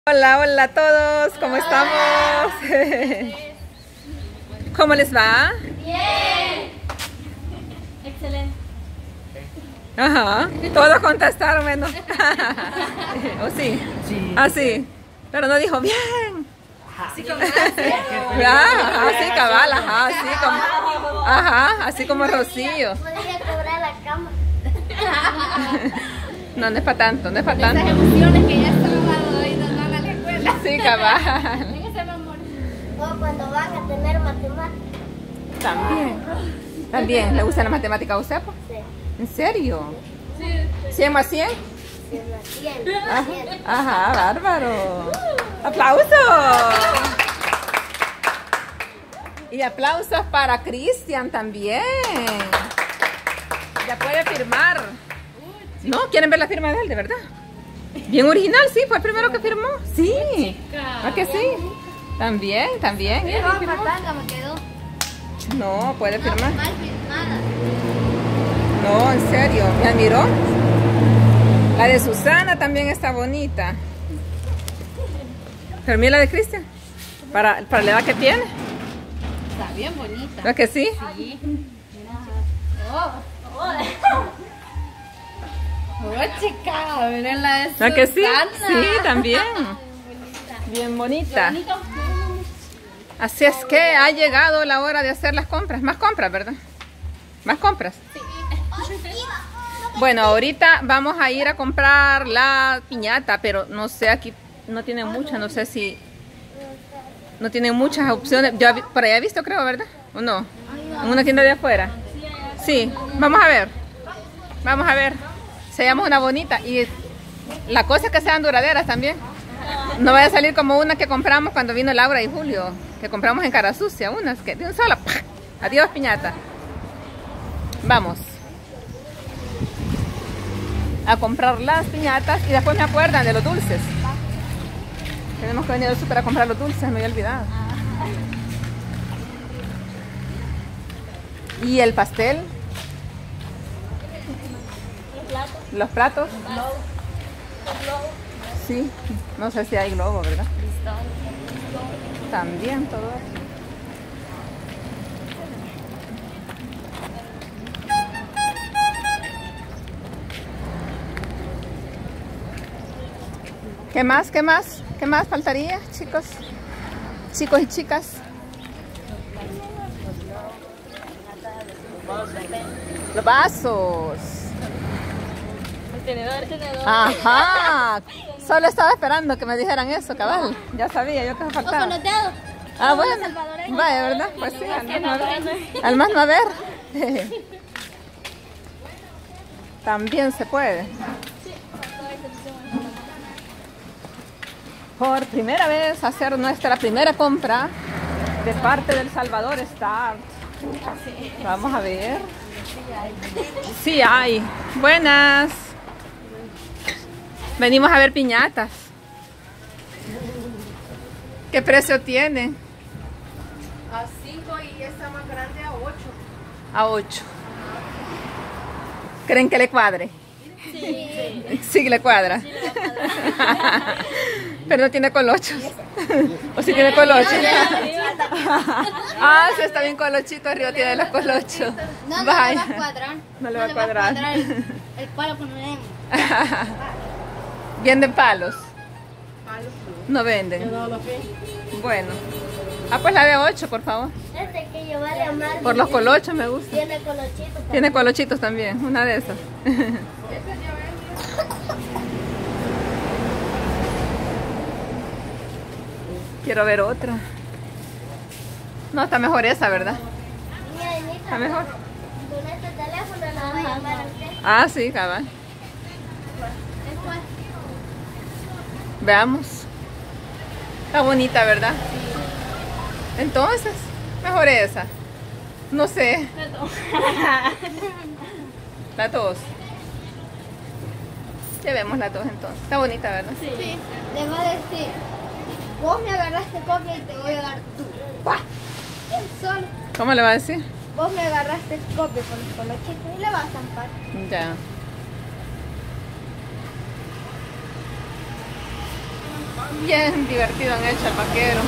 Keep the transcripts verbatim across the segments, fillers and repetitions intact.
Hola, hola a todos, ¿cómo estamos? ¿Cómo les va? Bien. Excelente. Ajá, todos contestaron menos. ¿O sí? Sí. Ah, sí, pero no dijo bien. Así como Ah, así cabal, ajá, así como, ajá, así como Rocío. podría cobrar la cama. No, no es para tanto, no es para Esas tanto. emociones que ya están robando y nos van a la escuela. Sí, cabal. Déjese, mi amor. O cuando van a tener matemáticas. También. También, ¿le gusta la matemática a usted? Po? Sí. ¿En serio? Sí. ¿cien más cien? Sí, cien, Ah, cien. Ajá, bárbaro. ¡Aplausos! Y aplausos para Cristian también. Ya puede firmar. ¿No? ¿Quieren ver la firma de él, de verdad? Bien original, sí, fue el primero que firmó. Sí. ¿A que sí? También, también. él No, firmó. matanga me quedó. No, puede firmar. Mal firmada. No, en serio. ¿Me admiró? La de Susana también está bonita. Pero mira la de Cristian. Para, para la edad que tiene. Está bien bonita. ¿No que sí? Sí. Oh, oh. Oh, chica, miren la de ¿No que sí? Susana. Sí, también. Bien bonita. Así es que ha llegado la hora de hacer las compras. Más compras, ¿verdad? Más compras. Bueno, ahorita vamos a ir a comprar la piñata, pero no sé, aquí no tiene muchas, no sé si... No tienen muchas opciones. Yo hab- por ahí he visto, creo, ¿verdad? ¿O no? En una tienda de afuera. Sí, vamos a ver. Vamos a ver. Se llama una bonita. Y la cosa es que sean duraderas también. No vaya a salir como una que compramos cuando vino Laura y Julio. Que compramos en Cara Sucia. Unas que de un solo. ¡Pah! Adiós, piñata. Vamos a comprar las piñatas y después me acuerdan de los dulces. Tenemos que venir al súper a comprar los dulces, me había olvidado. ¿Y el pastel? ¿Los platos? Sí, no sé si hay globo, ¿verdad? También todo eso. ¿Qué más? ¿Qué más? ¿Qué más faltaría, chicos? Chicos y chicas. Los vasos. El tenedor, el tenedor. Ajá. Solo estaba esperando que me dijeran eso, cabal. Ya sabía yo que me O con faltaba. los dedos. Ah, bueno. salvadoreños. Vaya, ¿verdad? Pues sí, al más no no, haber. Al más no haber. También se puede. Por primera vez hacer nuestra primera compra de parte del Salvador Start. Vamos a ver. Sí hay. Buenas. Venimos a ver piñatas. ¿Qué precio tiene? A cinco y esta más grande a ocho. A ocho. ¿Creen que le cuadre? Sí. Sí, le cuadra. Pero no tiene colochos. ¿O sí tiene colochos? Ah, sí, está bien colochito. Arriba tiene los colochos. No, no le Vaya. va a cuadrar. No le va a cuadrar. el, el palo que no le den. ¿Venden palos? No venden. Bueno. Ah, pues la de ocho, por favor. Este que llevarle a Marvin. Por los colochos me gusta. Tiene colochito. Tiene colochitos también, una de esas. Quiero ver otra. No, está mejor esa, ¿verdad? Niña, niñita, Está mejor. con este teléfono la voy a llamar a usted. Ah, sí, cabal. ¿Es cuál? Veamos. Está bonita, ¿verdad? Entonces, mejor esa. No sé. La dos. Llevemos la dos entonces. Está bonita, ¿verdad? Sí. Le va a decir, vos me agarraste copia y te voy a dar tú. ¡Pah! Solo. ¿Cómo le va a decir? Vos me agarraste copia con los colochitos y le vas a zampar. Ya. Bien divertido han hecho el vaquero.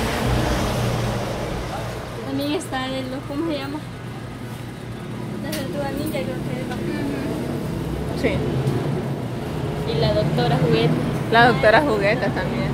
También está el, ¿cómo se llama? La tortuga ninja, creo que es lo. Sí. Y la doctora juguete. La doctora juguetes también.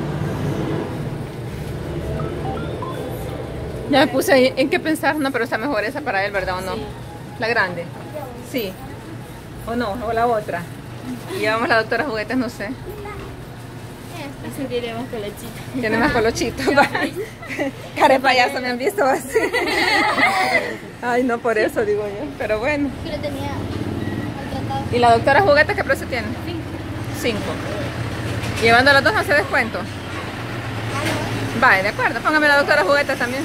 Ya me puse ahí en qué pensar, no, pero está mejor esa para él, ¿verdad o no? Sí. La grande. Sí. ¿O no? ¿O la otra? Y llevamos la doctora juguetes, no sé. Así tiene más colochito. Tiene más colochito. Cara de payaso me han visto así. Ay, no por eso digo yo. Pero bueno. Que lo tenía maltratado. ¿Y la doctora juguetes qué precio tiene? Cinco. Llevando los dos no hace descuento. Vale, de acuerdo. Póngame la doctora juguetes también.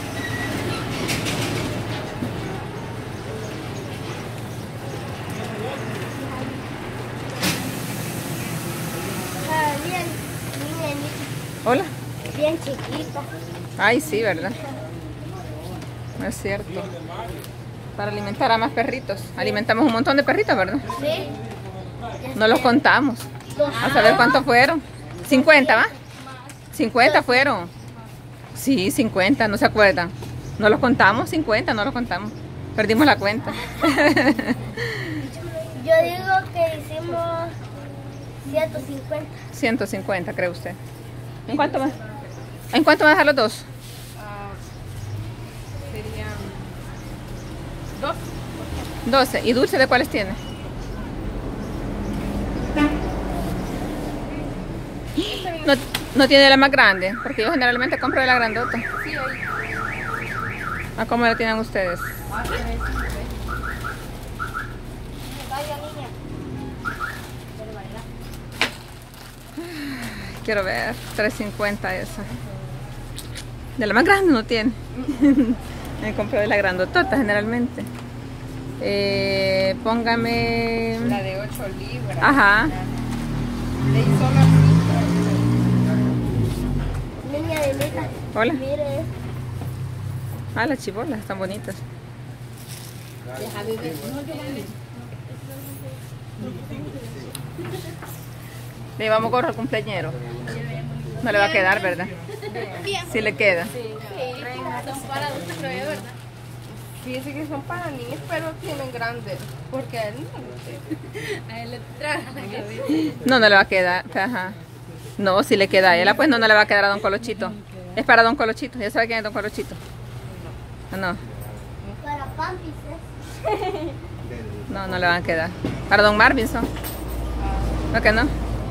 Ah, bien, bien, Hola. bien chiquita. Ay, sí, ¿verdad? No es cierto. Para alimentar a más perritos. Alimentamos un montón de perritos, ¿verdad? Sí. No los contamos. A saber cuántos fueron. cincuenta, ¿va? cincuenta fueron. Sí, cincuenta, no se acuerdan. No los contamos, cincuenta, no los contamos. Perdimos la cuenta. Yo digo que hicimos ciento cincuenta. ciento cincuenta, cree usted. ¿En cuánto más? ¿En cuánto más a los dos? Ah, serían dos. doce. ¿Y dulce de cuáles tiene? No, no tiene la más grande, porque yo generalmente compro de la grandota. Sí, ahí. ¿A cómo la tienen ustedes? Vaya niña. Quiero ver, tres cincuenta esa. De la más grande no tiene. Me compro de la grandotota generalmente. Eh, póngame... La de ocho libras. Ajá. De ahí son las Niña de neta. Hola. Mire. Ah, las chibolas, están bonitas. Le llevamos gorro al cumpleañero. No le va a quedar, ¿verdad? Sí le queda. Son para adultos, creo yo, ¿verdad? Fíjense que son para niños, pero tienen grandes. Porque a él no. A él le traga la cabeza. No, no le va a quedar. Ajá. No, si le queda a ella, pues no, no le va a quedar a Don Colochito. Es para Don Colochito. ¿Ya sabe quién es Don Colochito? ¿O no? Para Pampis. ¿eh? No, no le van a quedar. Para Don Marvinson. ¿No que no?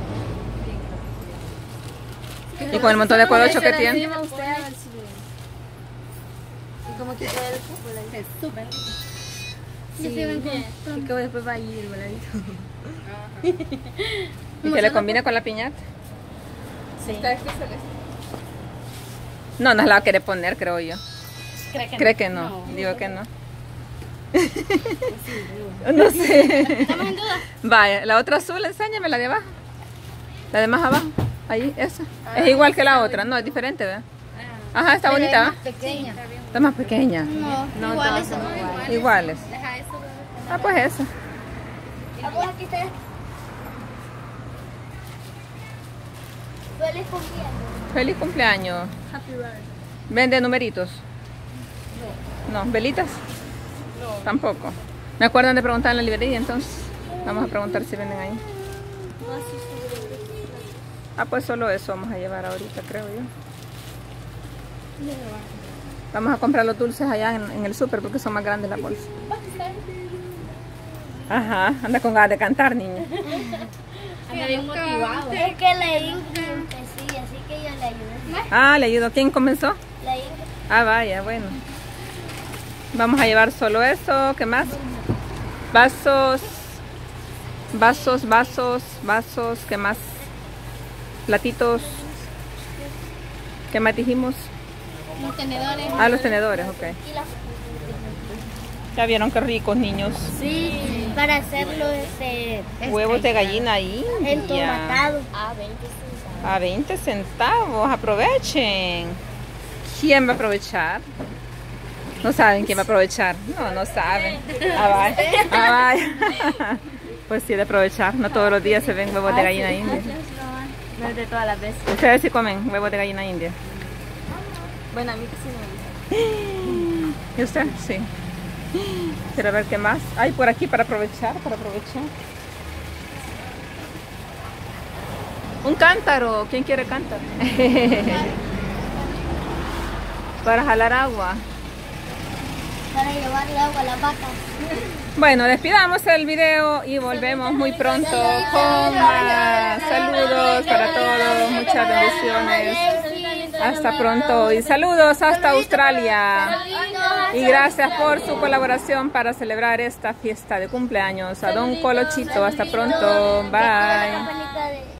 Y con el montón de colocho que tiene. Y como que todo el chocolate es súper rico. Sí, bien. Y que después va a ir el voladito. ¿Y que le combine con la piñata? Sí. Está este celeste. No, no la va a querer poner, creo yo. ¿Cree que ¿Cree que no? Digo que no. No sé. ¿Estamos en duda? Vaya, la otra azul, enséñame la de abajo. La de más abajo. Ahí, esa. Es igual que la otra, no, es diferente, ¿verdad? Ajá, está bonita, ¿va? Pequeña. Está más pequeña. No, No, iguales todas son son. iguales. Iguales. Deja eso. Ah, pues esa. Ah, pues aquí está. Feliz cumpleaños. Feliz cumpleaños. Happy birthday. ¿Vende numeritos? No. ¿No? ¿Velitas? No. Tampoco. Me acuerdan de preguntar en la librería, entonces vamos a preguntar si venden ahí. Ah, pues solo eso vamos a llevar ahorita, creo yo. Vamos a comprar los dulces allá en, en el súper porque son más grandes las bolsas. Ajá, anda con ganas de cantar, niña. Anda bien motivado. Es que la Ingrid empecé, así que yo le ayudé. Ah, le ayudo. ¿Quién comenzó? La Ingrid. Ah, vaya, bueno. Vamos a llevar solo eso. ¿Qué más? Vasos. Vasos, vasos, vasos. ¿Qué más? Platitos. ¿Qué más dijimos? Los tenedores. Ah, los tenedores, ok. Y la... Ya vieron qué ricos, niños. Sí, para hacerlo este... Huevos de gallina ahí. entomatado. A veinte centavos. Aprovechen. ¿Quién va a aprovechar? No saben quién va a aprovechar. No, no saben. Ah, vaya. Ah, vaya. Pues sí, de aprovechar. No todos los días se ven huevos de gallina india. No es de todas las veces. Ustedes sí comen huevos de gallina india. Bueno, a mí casi no me gusta. ¿Y usted? Sí. Quiero ver qué más hay por aquí para aprovechar, para aprovechar. Un cántaro. ¿Quién quiere cántaro? Para jalar agua. Para llevarle agua a las vacas. Bueno, despidamos el video y volvemos muy pronto con más. Saludos para todos, muchas bendiciones. Hasta pronto y saludos hasta Australia. Y gracias por su colaboración para celebrar esta fiesta de cumpleaños. A Don Colochito, hasta pronto. Bye.